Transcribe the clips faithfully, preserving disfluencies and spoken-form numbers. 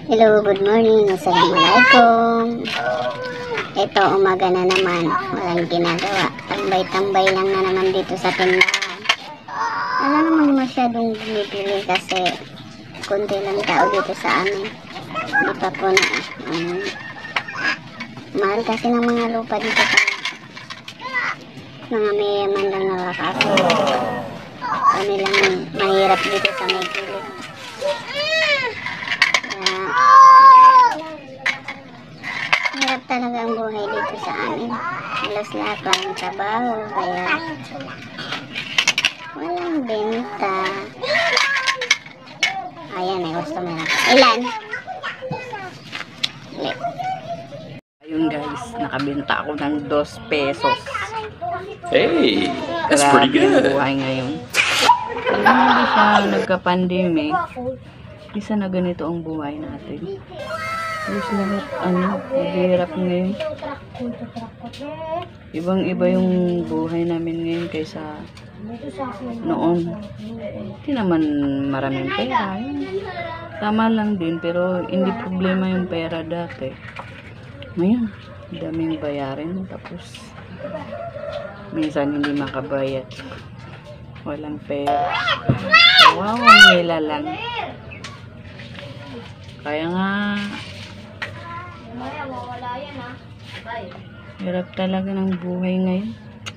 Hello, good morning. Assalamualaikum. Ito, umaga na naman. Walang ginagawa. Tambay-tambay lang na naman dito sa tindahan. Wala naman masyadong bumibili kasi konti lang tao dito sa amin. Hindi pa po na. Um, mahal kasi ng mga lupa dito sa mga mayaman lang nakakaso. Kami lang mahirap dito sa may gilid. Hirap talaga ang buhay dito sa amin. Halos lahat walang trabaho, kaya walang benta. Ayan, may gusto mo na. Ilan? Ayun guys, nakabenta ako ng dos pesos. Hey, that's Grabe pretty yung good. buhay ngayon. Kung hindi siya nagka-pandemic, hindi sana ganito ang buhay natin. Terus lahat, ano, naghihirap ngayon. Ibang-iba yung buhay namin ngayon kaysa noon. Hindi naman maraming pera. Tama lang din, pero hindi problema yung pera dati. Ngayon, daming bayarin. Tapos, minsan hindi makabayad. Walang pera. Wow, ang hila lang. Kaya nga, hirap talaga ng buhay ngayon.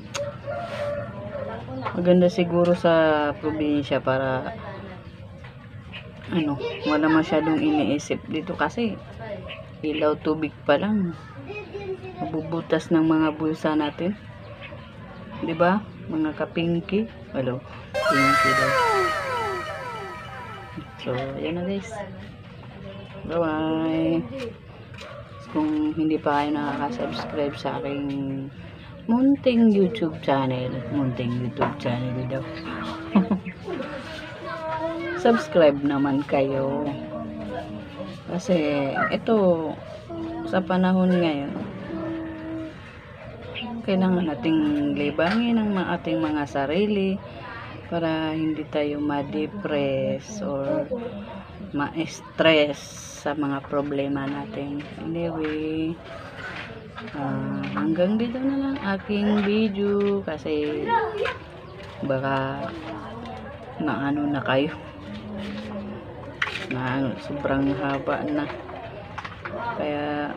Maganda siguro sa probinsya para ano, wala masyadong iniisip dito kasi ilaw tubig pa lang mabubutas ng mga bulsa natin, di ba? Mga kapinki. Hello, pinky daw. So, yan na guys. Bye bye. Kung hindi pa kayo nakaka-subscribe sa aking munting YouTube channel, munting YouTube channel daw. Subscribe naman kayo. Kasi ito sa panahon ngayon, kailangan nating libangin ang ating mga sarili para hindi tayo ma-depress or ma-stress sa mga problema natin. Anyway, uh, hanggang dito na lang aking video kasi baka naano na kayo na sobrang haba na, kaya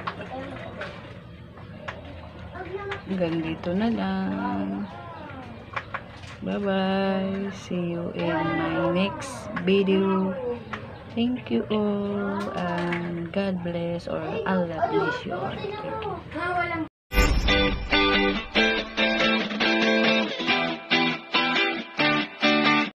hanggang dito na lang. Bye bye, see you in my next video. Thank you all and God bless or Allah bless you all. Thank you.